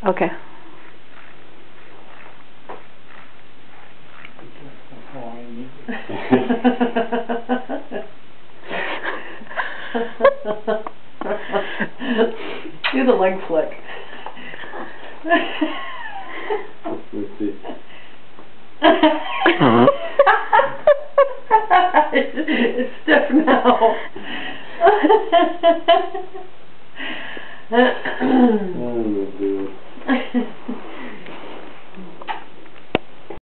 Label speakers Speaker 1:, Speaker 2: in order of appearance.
Speaker 1: Okay.
Speaker 2: Do the leg flick.
Speaker 3: Let's see.
Speaker 2: It's stiff now.
Speaker 3: Oh my God.